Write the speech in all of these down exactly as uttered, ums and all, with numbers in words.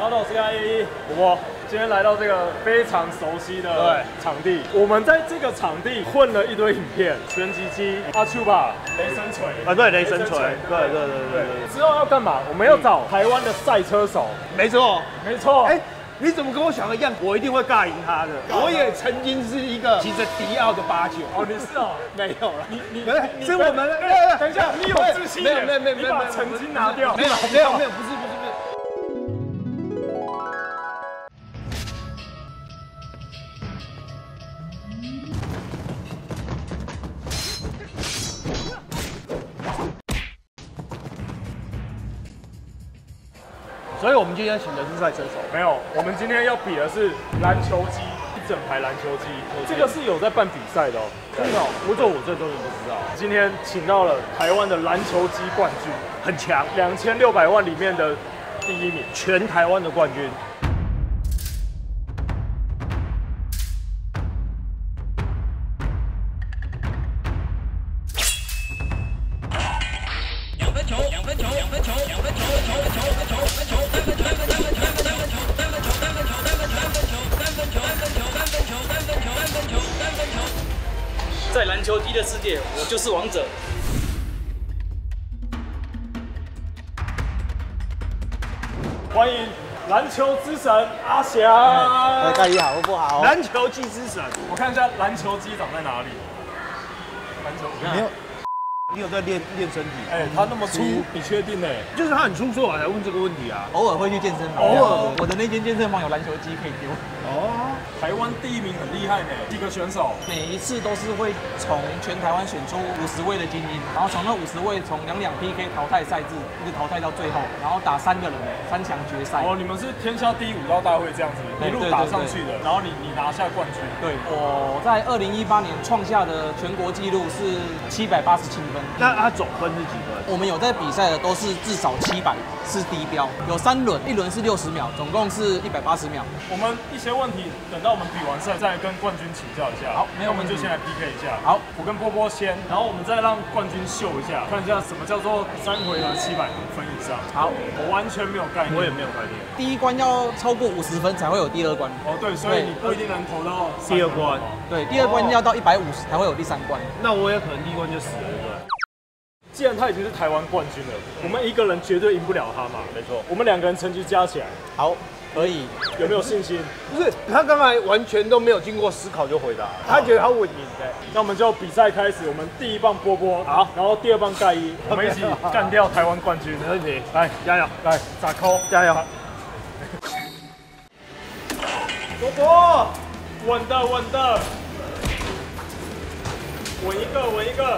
好的，我是A一伯伯，今天来到这个非常熟悉的场地。我们在这个场地混了一堆影片，拳击机、阿丘吧、雷神锤啊，对，雷神锤，对对对对对。 之后要干嘛？我们要找台湾的赛车手。 没错， 没错。哎。 你怎么跟我想的一样？我一定会尬赢他的。我也曾经是一个骑着迪奥的八九。 哦，你是哦？ 没有了。 你你是我们。 等一下，你有自信？ 没有没有没有没有， 你把曾经拿掉。 没有没有没有，不是不是不是。所以我们今天请的是赛车手， 没有，我们今天要比的是篮球机，一整排篮球机，这个是有在办比赛的哦。 真的哦，我这我这东西不知道。 今天请到了台湾的篮球机冠军， 很强， 两千六百万里面的第一名， 全台湾的冠军。 在篮球机的世界，我就是王者。 欢迎篮球之神阿翔。 哎，大家好，不好？ 篮球机之神， 我看一下篮球机长在哪里。篮球没有。 你有在练练身体？ 哎、欸，他那么粗，你确定呢、欸？ 就是他很粗，所以我才问这个问题啊。 偶尔会去健身房， 偶尔， 我的那间健身房有篮球机可以丢。 哦，台湾第一名很厉害呢，几个选手， 每一次都是会从全台湾选出五十位的精英，然后从那五十位从两两 P K 淘汰赛制，一直淘汰到最后，然后打三个人三强决赛。 哦，你们是天下第一武道大会这样子一路打上去的，然后你你拿下冠军。 对，我在二零一八年创下的全国纪录是七百八十七分。 那他总分是几分？ 我们有在比赛的都是至少七百是低标，有三轮，一轮是六十秒，总共是一百八十秒。 我们一些问题等到我们比完赛再跟冠军请教一下。 好，没有我们就先来 P K 一下。 好， 我跟波波先，然后我们再让冠军秀一下，看一下什么叫做三回合七百分以上。 好， 我完全没有概念， 我也没有概念。 第一关要超过五十分才会有第二关。 哦，对，所以你不一定能投到第二关。 对，第二关要到一百五十才会有第三关。 那我也可能第一关就死了，对不对？ 既然他已经是台湾冠军了，我们一个人绝对赢不了他嘛。没错，我们两个人成绩加起来， 好，可以。 有没有信心？ 不是，他刚才完全都没有经过思考就回答，他觉得他稳赢的。 那我们就比赛开始，我们第一棒波波，好，然后第二棒盖伊，我们一起干掉台湾冠军， 没问题。 来，加油，来，咋扣， 加油。 波波，稳的，稳的，稳一个，稳一个。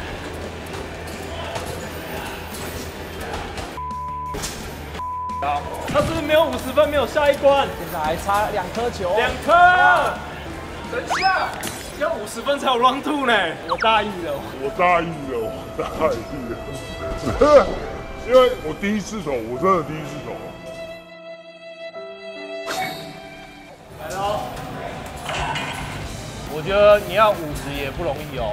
好，他是不是没有五十分，没有下一关？ 现在还差两颗球， 两颗。等一下，要五十分才有 round two 呢。我大意了， 我大意了，我大意了。因为我第一次投，我真的第一次投。 来喽！ 我觉得你要五十也不容易哦。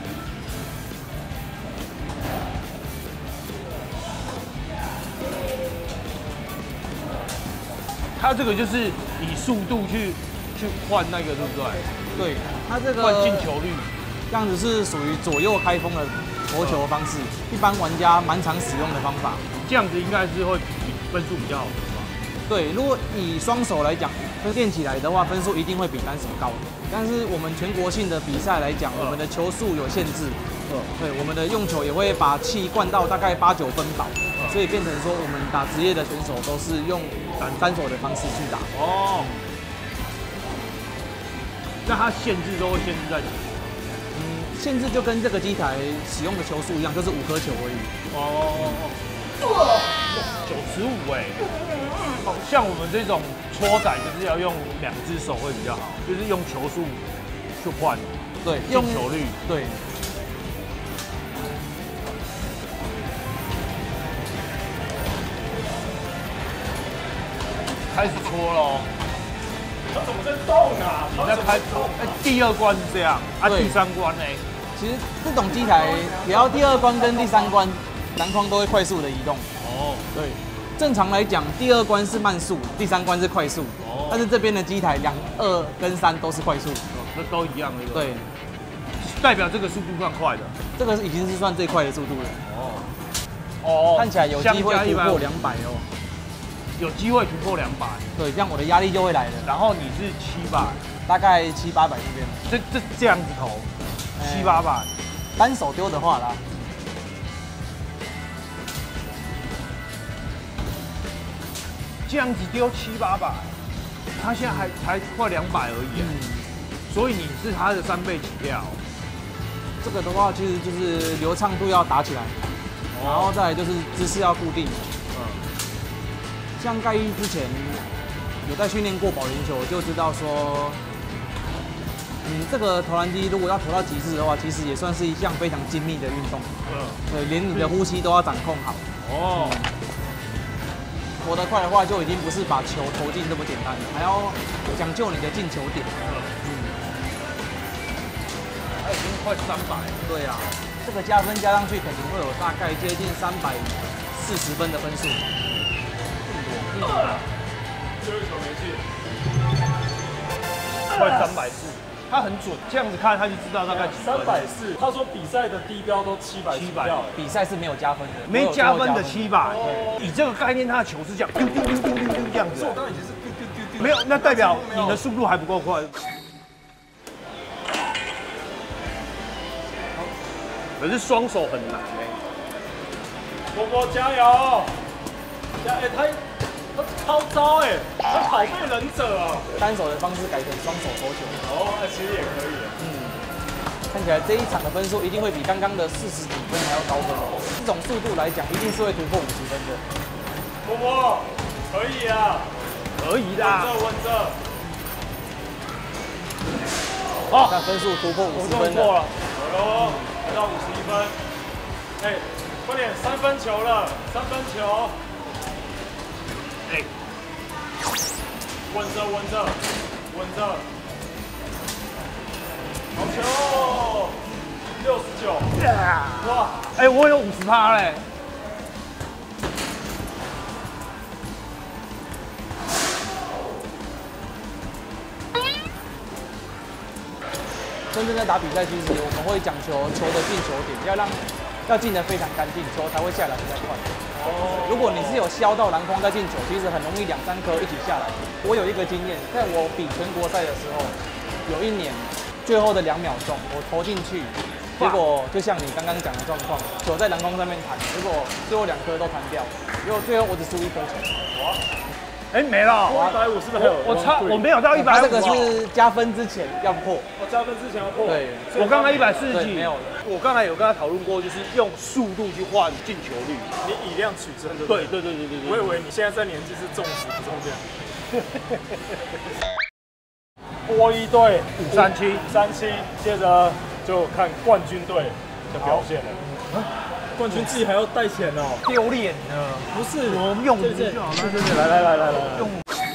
它这个就是以速度去去换那个，对不对？ 对，它这个换进球率， 这样子是属于左右开封的投球方式，一般玩家蛮常使用的方法。 这样子应该是会比分数比较好，是吧？ 对，如果以双手来讲，分练起来的话，分数一定会比单手高。但是我们全国性的比赛来讲，我们的球数有限制，嗯，对，我们的用球也会把气灌到大概八九分饱。 所以变成说，我们打职业的选手都是用单手的方式去打。 哦，那它限制都会限制在哪？ 嗯，限制就跟这个机台使用的球数一样，就是五颗球而已。 哦，九十五哎，像我们这种搓仔就是要用两只手会比较好，就是用球数去换。 对， 用球率。 对。 开始搓喽， 他怎么在动啊？ 你在开搓？哎，第二关是这样，啊，第三关呢？ 其实这种机台，只要第二关跟第三关，篮筐都会快速的移动。 哦， 对， 正常来讲，第二关是慢速，第三关是快速。 哦但是这边的机台两二跟三都是快速。 那都一样的。 对， 代表这个速度算快的。 这个已经是算最快的速度了。 哦。哦。 看起来有机会突破两百哦。 有机会突破两百。 对，这样我的压力就会来了。 然后你是七百， 大概七八百这边。 这这这样子投，七八百。 单手丢的话啦。 这样子丢七八百，他现在还才快两百而已。嗯。所以你是他的三倍起跳。 这个的话，其实就是流畅度要打起来，然后再来就是姿势要固定。嗯。像盖伊之前有在训练过保龄球，就知道说，嗯，这个投篮机如果要投到极致的话，其实也算是一项非常精密的运动。嗯。对，连你的呼吸都要掌控好。哦。投得快的话，就已经不是把球投进这么简单了，还要讲究你的进球点。嗯。 他已经快三百。对啊， 这个加分加上去，肯定会有大概接近三百四十分的分数。 最后一球没进， 快三百四。他很准，这样子看他就知道大概几分。 三百四，他说比赛的低标都七百，七百， 比赛是没有加分的， 没加分的七百。以这个概念，他的球是这样，丢丢丢丢丢丢这样子。 我刚刚已经是丢丢丢丢。 没有，那代表你的速度还不够快。可是双手很难哎。 波波加油！加哎他他超招哎，他跑被忍者啊！ 单手的方式改成双手投球。 哦，哎其实也可以。 嗯，看起来这一场的分数一定会比刚刚的四十几分还要高分哦。这种速度来讲，一定是会突破五十分的。 波波可以啊， 可以的。 稳着稳着。 好，那分数突破五十分了。 好喽，来到五十一分。哎，快点，三分球了，三分球。哎，稳着稳着稳着，好球，六十九，哇， 哎，我有五十趴嘞。 真正在打比赛，其实我们会讲求球的进球点，要让要进得非常干净，球才会下来比较快。哦，如果你是有削到篮筐再进球，其实很容易两三颗一起下来。我有一个经验，在我比全国赛的时候，有一年最后的两秒钟，我投进去，结果就像你刚刚讲的状况，球在篮筐上面弹，结果最后两颗都弹掉，结果最后我只输一颗球。哇！ 哎，没了， 一百五是不是还有？ 我差，我没有到一百五。 这个是加分之前要破。 我加分之前要破。 对， 我刚才一百四十几， 没有。 我刚才有跟他讨论过，就是用速度去换进球率。 你以量取真，对不对？对对对对对。 我以为你现在这年纪是重质不重量。波一队五三七， 五三七，接着就看冠军队的表现了。冠军自己还要带钱哦， 丢脸呢！ 不是， 我们用对对对对对，来来来来来，用。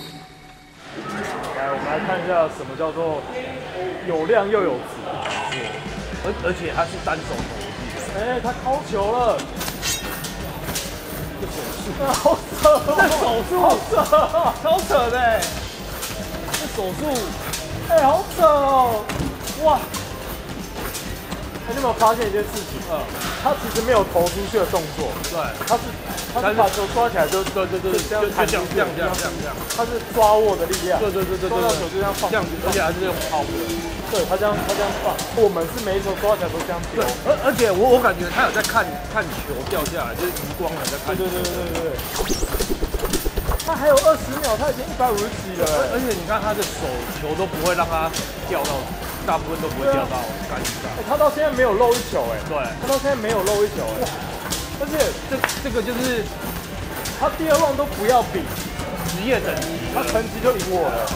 来，我们来看一下什么叫做有量又有质。 而而且他是单手投， 哎，他抛球了。这手速，好扯，这手速好扯，超扯的，这手速，哎，好扯哦，哇！你有没有发现一件事情？嗯，他其实没有投出去的动作， 对， 他是他是把球抓起来就对对对这样弹出去， 这样这样这样这样， 他是抓握的力量， 对对对对， 抓到球就这样放， 这样而且还是用抛的， 对他这样他这样放，我们是每一球抓起来都这样丢， 而而且我我感觉他有在看看球掉下来，就是余光有在看， 对对对对对对，他还有二十秒，他已经一百五十几了， 而且你看他的手球都不会让他掉到。大部分都不会掉到杆上。 哎，他到现在没有漏一球，哎， 对， 他到现在没有漏一球，哎，而且这这个就是他第二 round 都不要比职业等级， 他成绩就赢我了。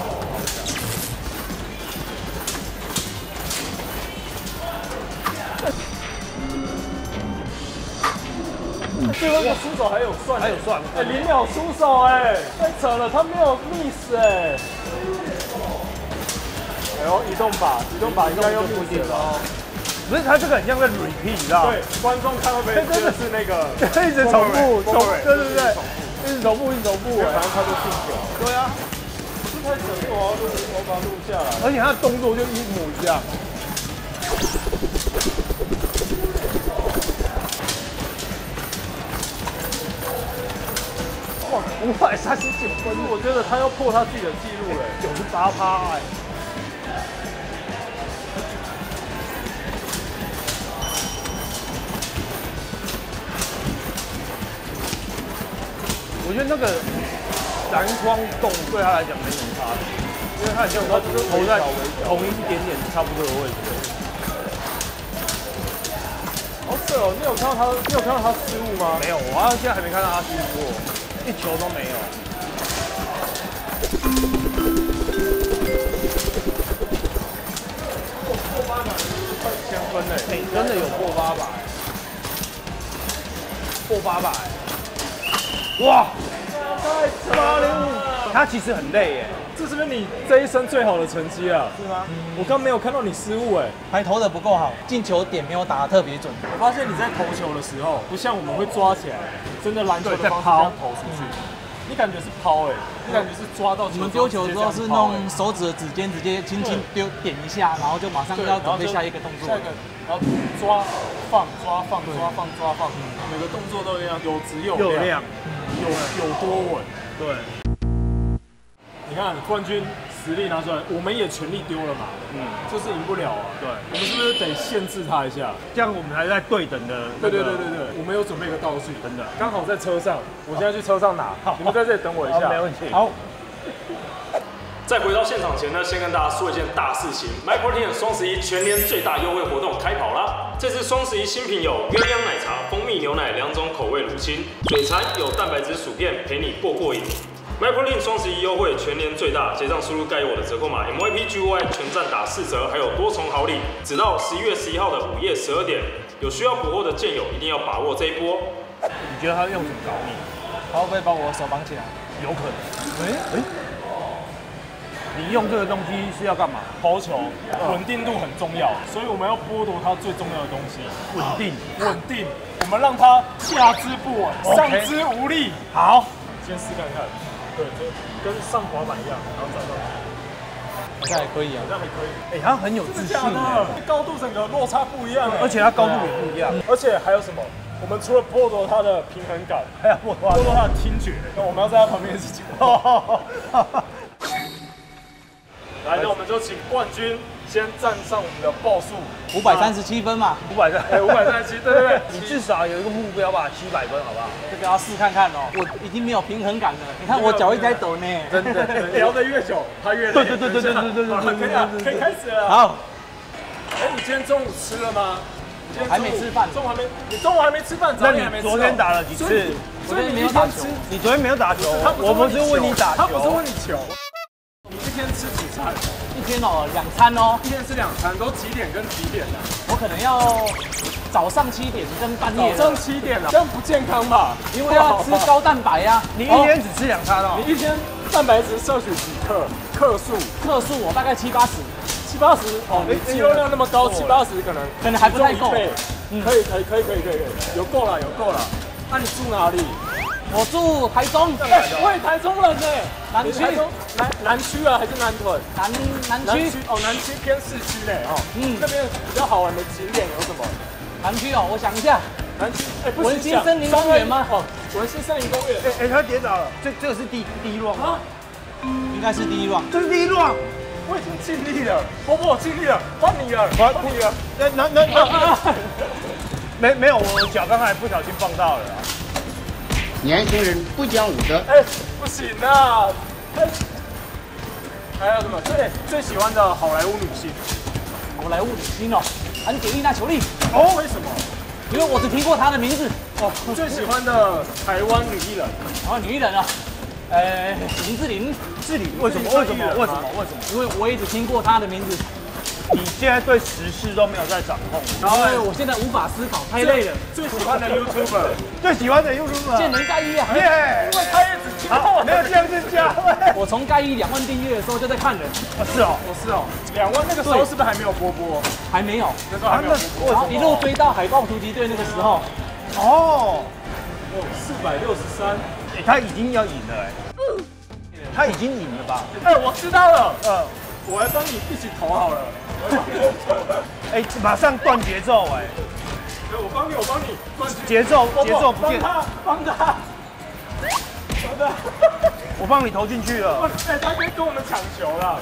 最后一个出手还有算， 还有算， 哎，零秒出手，哎，太扯了，他没有 miss，哎。哎呦，移动靶，移动靶应该又不行了。 不是，他这个很像在 repeat， 你知道吗？ 对，观众看会不会真的是那个一直重复，重复，对对对。 一直重复，一直重复， 反正他就进球。 对啊， 不是太扯，我要录，我把它录下来。 而且他的动作就一模一样。哇，五百三十九分， 我觉得他要破他自己的记录了， 九十八趴哎。我觉得那个篮筐洞对他来讲没什么差别，因为他很像他投在同一点点差不多的位置。 好扯哦！你有看到他？你有看到他失误吗？ 没有，我好像现在还没看到他失误过，一球都没有。 破八百快千分嘞！ 哎，真的有破八百，破八百。哇！八零五，他其实很累耶。 这是不是你这一生最好的成绩啊？ 是吗？ 我刚没有看到你失误哎， 还投的不够好，进球点没有打得特别准。 我发现你在投球的时候，不像我们会抓起来，真的篮球的方式这样投出去。你感觉是抛哎，你感觉是抓到球。 我们丢球的时候是弄手指的指尖直接轻轻丢点一下，然后就马上要准备下一个动作。 下一个，然后抓放抓放抓放抓放，每个动作都一样，有质有量，有有多稳。对。你看冠军实力拿出来，我们也全力丢了嘛，嗯，就是赢不了啊。对，我们是不是得限制他一下？ 这样我们还在对等的、那個。 对对对对对，我们有准备一个道具，真的，刚好在车上，我现在去车上拿，你们在这里等我一下， 没问题。 好。 在回到现场前呢，先跟大家说一件大事情 ，MyProtein 双十一全年最大优惠活动开跑啦！这次双十一新品有鸳鸯奶茶、蜂蜜牛奶两种口味乳清，嘴馋有蛋白质薯片陪你过过瘾。MyProtein 双十一优惠全年最大，结账输入盖有我的折扣码 M Y P G Y 全站打四折，还有多重好礼，直到十一月十一号的午夜十二点。有需要补货的健友一定要把握这一波。 你觉得他用什么搞你？ 他会不会把我手绑起来？ 有可能。哎哎、欸，你用这个东西是要干嘛？ 投球稳定度很重要，所以我们要剥夺他最重要的东西—— 稳定。 稳定，我们让他下肢不稳，上肢无力。 好， 先试看看。对，就跟上滑板一样，然后找到。 好像还可以啊， 好像还可以。 哎、欸，他很有自信的，高度整个落差不一样， 而且他高度也不一样， 而且还有什么？我们除了剥夺他的平衡感， 还要剥夺剥夺他的听觉。那我们要在他旁边一起讲。来，那我们就请冠军先站上我们的报数， 五百三十七分嘛， 五百三， 哎，五百三十七，对对对， 你至少有一个目标吧，七百分，好不好？ 这个要试看看哦。我已经没有平衡感了，你看我脚一直在抖呢。 真的， 聊得越久，他越累。 对对对对对对对对对， 可以啊，可以开始了。 好。 哎，你今天中午吃了吗？ 还没吃饭， 中午还没，你中午还没吃饭，早点还没吃。 昨天打了几次？ 昨天没有打球。 你昨天没有打球？我不是问你打球， 他不是问你球。你一天吃几餐？ 一天哦，两餐哦。 一天吃两餐，都几点跟几点的？ 我可能要早上七点跟半夜。 早上七点啊，这样不健康吧？ 因为要吃高蛋白呀。 你一天只吃两餐哦？ 你一天蛋白质摄取几克？克数？ 克数我大概七八十。 七八十哦，你肌肉量那么高，七八十可能可能还不太够。 嗯，可以可以可以可以可以，有够了有够了。那你住哪里？ 我住台中。 哎，我也台中人呢。 南区。 南南区啊，还是南屯？ 南南区。 哦，南区偏市区嘞。哦，嗯，那边比较好玩的景点有什么？ 南区哦，我想一下。 南区，哎， 文心森林公园吗？ 哦，文心森林公园。 哎哎，他跌倒了，这这个是第第一浪啊？ 应该是第一浪。 这是第一浪。 我已经尽力了，波波尽力了，换你了，换你了。 那那那那，没没有，我脚刚才不小心放到了。 年轻人不讲武德。 哎，不行啊！还有什么最最喜欢的好莱坞女星？ 好莱坞女星哦，安吉丽娜·裘丽。 哦，为什么？ 因为我只听过她的名字。 哦，最喜欢的台湾女艺人。 台湾女艺人啊。呃，林志玲， 志玲为什么？为什么？为什么？为什么？ 因为我也只听过她的名字。 你现在对时事都没有在掌控， 然后我现在无法思考，太累了。 最喜欢的 YouTuber， 最喜欢的 YouTuber， 见人盖伊啊！ 耶！ 因为他也只听过， 没有这样子讲。 我从盖伊两万订阅的时候就在看人。 啊，是哦， 我是哦，两万那个时候是不是还没有波波？ 还没有， 那时候还没有波波。 然后一路追到海豹突击队那个时候。 哦。 哦，四百六十三， 哎，他已经要赢了哎，他已经赢了吧？ 哎，我知道了，呃，我来帮你一起投好了。 哎，马上断节奏哎！ 我帮你，我帮你， 节奏节奏不见， 帮他，帮他，帮他， 我帮你投进去了。 哎，他可以跟我们抢球了。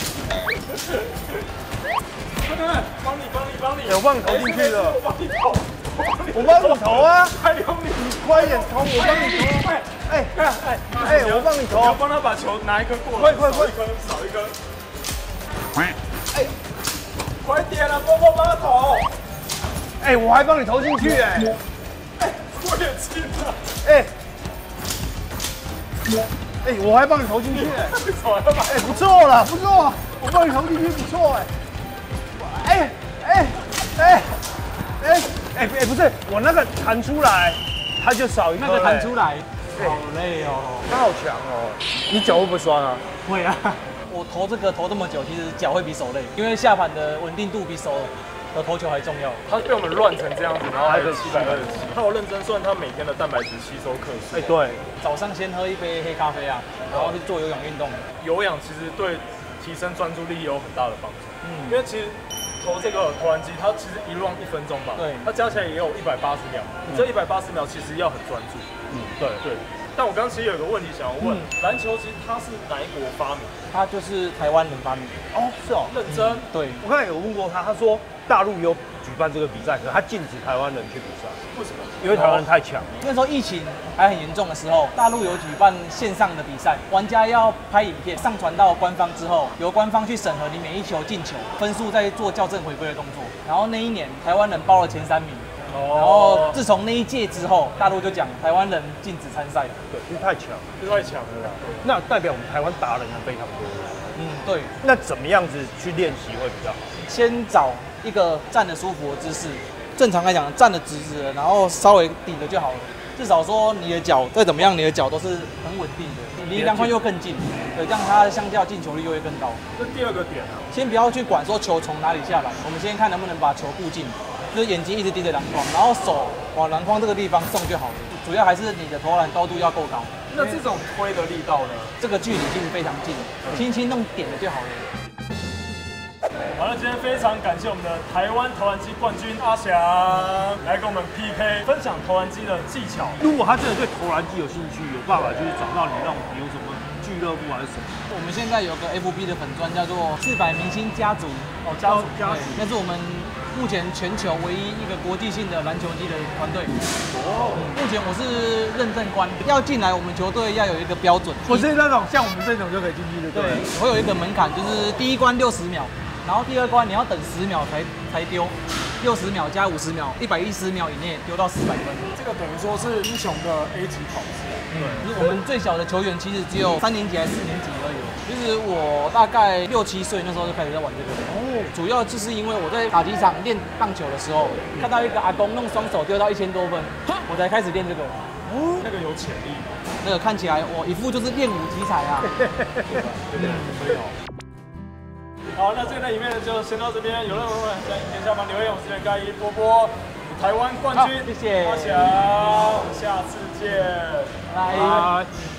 帮你，帮你，帮你！ 我帮你投进去了。 我帮你投， 我帮你投啊！ 还有你， 快点投，我帮你投。哎哎哎哎，我帮你投。 你要帮他把球拿一颗过来，快快快， 少一颗。哎，快点了，波波帮他投。 哎，我还帮你投进去哎。 哎，我也进了。 哎。哎，我还帮你投进去哎。 为什么要把？ 哎，不错了，不错，我帮你投进去不错哎。哎哎哎哎哎哎，不是，我那个弹出来，它就少一颗。 那个弹出来，好累哦。 他好强哦。你脚会不会酸啊？ 会啊。我投这个投这么久，其实脚会比手累，因为下盘的稳定度比手的投球还重要。 他被我们乱成这样子，然后还有七百二十七。他有认真算他每天的蛋白质吸收克数。 哎，对， 早上先喝一杯黑咖啡啊，然后去做有氧运动。 有氧其实对提升专注力有很大的帮助。 嗯， 因为其实投这个投篮机，它其实一 round 一分钟吧， 对， 它加起来也有一百八十秒。你这一百八十秒其实要很专注。 嗯，对对。但我刚刚其实有个问题想要问，篮球其实它是哪一国发明？ 它就是台湾人发明。 哦，是哦， 认真。 对， 我刚才有问过他，他说大陆有举办这个比赛，可是他禁止台湾人去比赛。 为什么？ 因为台湾人太强了。 那时候疫情还很严重的时候，大陆有举办线上的比赛，玩家要拍影片上传到官方之后，由官方去审核你每一球进球，分数再做校正回归的动作。然后那一年台湾人报了前三名。然后自从那一届之后，大陆就讲台湾人禁止参赛。 对，因为太强， 这太强了啦。 那代表我们台湾达人也非常多。 嗯，对。 那怎么样子去练习会比较好？ 先找一个站得舒服的姿势，正常来讲站得直直的，然后稍微抵着就好了。至少说你的脚再怎么样，你的脚都是很稳定的，离篮筐又更近，对，这样它的相较进球率又会更高。 这第二个点啊， 先不要去管说球从哪里下来，我们先看能不能把球固进。就是眼睛一直盯着篮筐，然后手往篮筐这个地方送就好了。主要还是你的投篮高度要够高。 那这种推的力道呢？ 这个距离性非常近，轻轻弄点了就好了。 好了，今天非常感谢我们的台湾投篮机冠军阿翔来跟我们 P K 分享投篮机的技巧。 如果他真的对投篮机有兴趣，有办法就是找到你那种有什么俱乐部还是什么？ 我们现在有个 F B 的粉专叫做四百明星家族哦，家族家族， 那是我们目前全球唯一一个国际性的篮球机的团队。哦，目前我是认证官，要进来我们球队要有一个标准， 不是那种像我们这种就可以进去的。 对，我有一个门槛，就是第一关六十秒，然后第二关你要等十秒才才丢。六十秒加五十秒，一百一十秒以内丢到四百分。 这个等于说是英雄的 A 级跑姿。 对，我们最小的球员其实只有三年级还是四年级而已。其实我大概六七岁那时候就开始在玩这个。哦，主要就是因为我在打击场练棒球的时候，看到一个阿公弄双手丢到一千多分，我才开始练这个。 哦，那个有潜力。 那个看起来我一副就是练武奇才啊。 嗯，非常好。好，那这个影片就先到这边。有任何问题在影片下方留言。我是盖伊波波，台湾冠军， 谢谢阿翔，我们下次见， 拜拜。